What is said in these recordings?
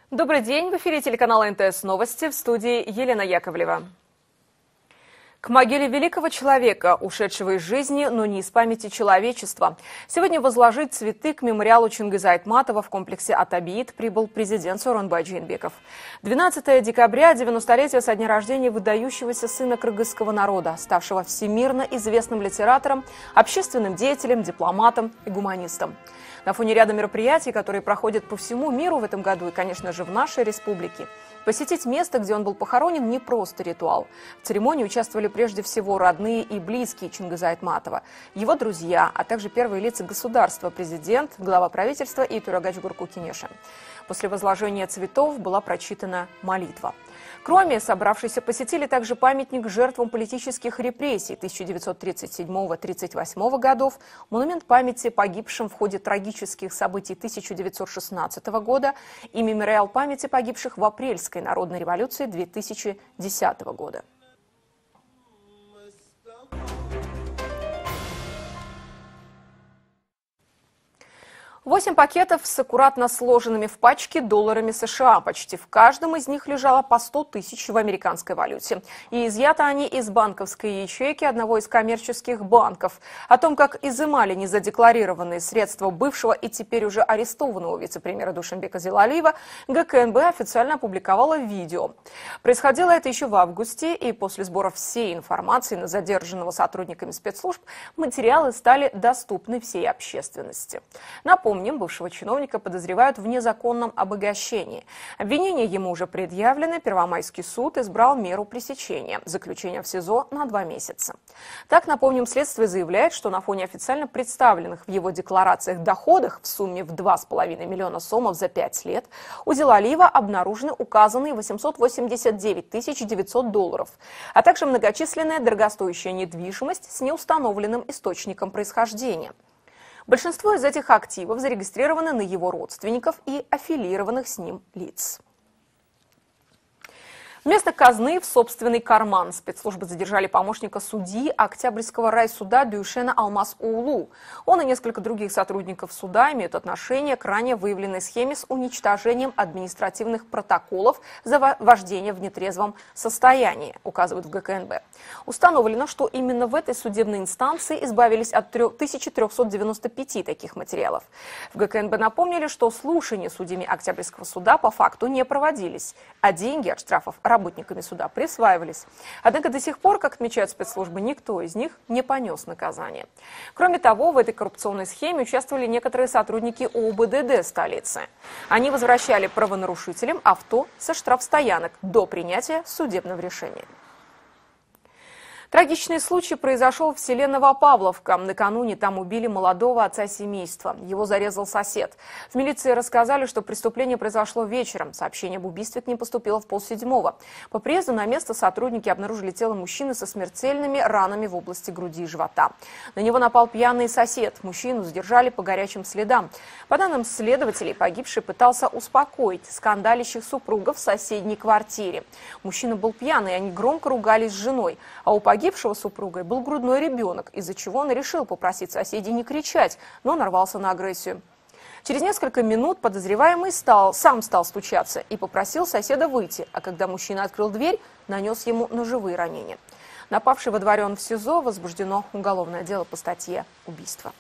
Добрый день, в эфире телеканала НТС Новости, в студии Елена Яковлева. К могиле великого человека, ушедшего из жизни, но не из памяти человечества. Сегодня возложить цветы к мемориалу Чингиза Айтматова в комплексе Ат-Табиит прибыл президент Сооронбай Джейнбеков. 12 декабря – 90-летие со дня рождения выдающегося сына кыргызского народа, ставшего всемирно известным литератором, общественным деятелем, дипломатом и гуманистом. На фоне ряда мероприятий, которые проходят по всему миру в этом году и, конечно же, в нашей республике, посетить место, где он был похоронен, не просто ритуал. В церемонии участвовали прежде всего родные и близкие Чингиза Айтматова, его друзья, а также первые лица государства, президент, глава правительства и Турагач Гурку Кинеши. После возложения цветов была прочитана молитва. Кроме собравшихся посетили также памятник жертвам политических репрессий 1937-1938 годов, монумент памяти погибшим в ходе трагических событий 1916 года и мемориал памяти погибших в апрельской народной революции 2010 года. Восемь пакетов с аккуратно сложенными в пачке долларами США. Почти в каждом из них лежало по 100 тысяч в американской валюте. И изъяты они из банковской ячейки одного из коммерческих банков. О том, как изымали незадекларированные средства бывшего и теперь уже арестованного вице-премьера Душанбека Зилалиева, ГКНБ официально опубликовала видео. Происходило это еще в августе, и после сбора всей информации на задержанного сотрудниками спецслужб материалы стали доступны всей общественности. Напомним, бывшего чиновника подозревают в незаконном обогащении. Обвинения ему уже предъявлены. Первомайский суд избрал меру пресечения – заключение в СИЗО на 2 месяца. Так, напомним, следствие заявляет, что на фоне официально представленных в его декларациях доходах в сумме в 2,5 миллиона сомов за 5 лет у Зилалиева обнаружены указанные 889 900 долларов, а также многочисленная дорогостоящая недвижимость с неустановленным источником происхождения. Большинство из этих активов зарегистрированы на его родственников и аффилированных с ним лиц. Вместо казны в собственный карман спецслужбы задержали помощника судьи Октябрьского райсуда Дюйшена Алмаз-Уулу. Он и несколько других сотрудников суда имеют отношение к ранее выявленной схеме с уничтожением административных протоколов за вождение в нетрезвом состоянии, указывают в ГКНБ. Установлено, что именно в этой судебной инстанции избавились от 1395 таких материалов. В ГКНБ напомнили, что слушания судьями Октябрьского суда по факту не проводились, а деньги от штрафов работниками суда присваивались. Однако до сих пор, как отмечают спецслужбы, никто из них не понес наказание. Кроме того, в этой коррупционной схеме участвовали некоторые сотрудники ОУБДД столицы. Они возвращали правонарушителям авто со штрафстоянок до принятия судебного решения. Трагичный случай произошел в селе Новопавловка. Накануне там убили молодого отца семейства. Его зарезал сосед. В милиции рассказали, что преступление произошло вечером. Сообщение об убийстве к ним поступило в 6:30. По приезду на место сотрудники обнаружили тело мужчины со смертельными ранами в области груди и живота. На него напал пьяный сосед. Мужчину задержали по горячим следам. По данным следователей, погибший пытался успокоить скандалящих супругов в соседней квартире. Мужчина был пьяный, они громко ругались с женой. А у погибшего супругой был грудной ребенок, из-за чего он решил попросить соседей не кричать, но нарвался на агрессию. Через несколько минут подозреваемый сам стал стучаться и попросил соседа выйти, а когда мужчина открыл дверь, нанес ему ножевые ранения. Напавший водворен в СИЗО, возбуждено уголовное дело по статье «Убийство».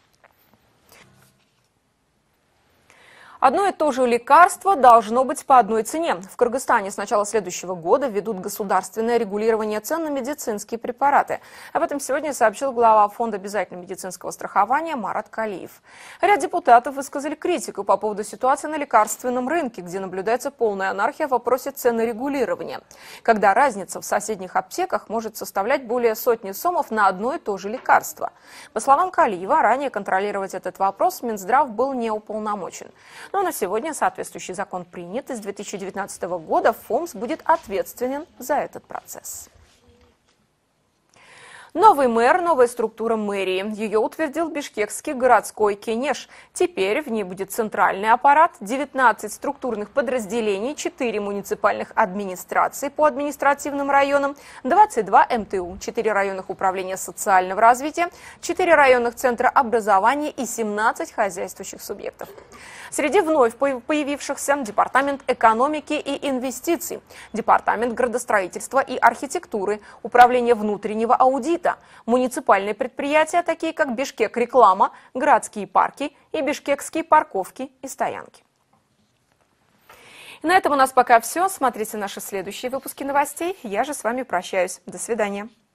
Одно и то же лекарство должно быть по одной цене. В Кыргызстане с начала следующего года введут государственное регулирование цен на медицинские препараты. Об этом сегодня сообщил глава Фонда обязательного медицинского страхования Марат Калиев. Ряд депутатов высказали критику по поводу ситуации на лекарственном рынке, где наблюдается полная анархия в вопросе ценорегулирования, когда разница в соседних аптеках может составлять более сотни сомов на одно и то же лекарство. По словам Калиева, ранее контролировать этот вопрос Минздрав был не уполномочен. Но на сегодня соответствующий закон принят, и с 2019 года ФОМС будет ответственен за этот процесс. Новый мэр, новая структура мэрии. Ее утвердил бишкекский городской кенеш. Теперь в ней будет центральный аппарат, 19 структурных подразделений, 4 муниципальных администрации по административным районам, 22 МТУ, 4 районных управления социального развития, 4 районных центра образования и 17 хозяйствующих субъектов. Среди вновь появившихся Департамент экономики и инвестиций, Департамент градостроительства и архитектуры, Управление внутреннего аудита, муниципальные предприятия, такие как Бишкек-реклама, городские парки и бишкекские парковки и стоянки. И на этом у нас пока все. Смотрите наши следующие выпуски новостей. Я же с вами прощаюсь. До свидания.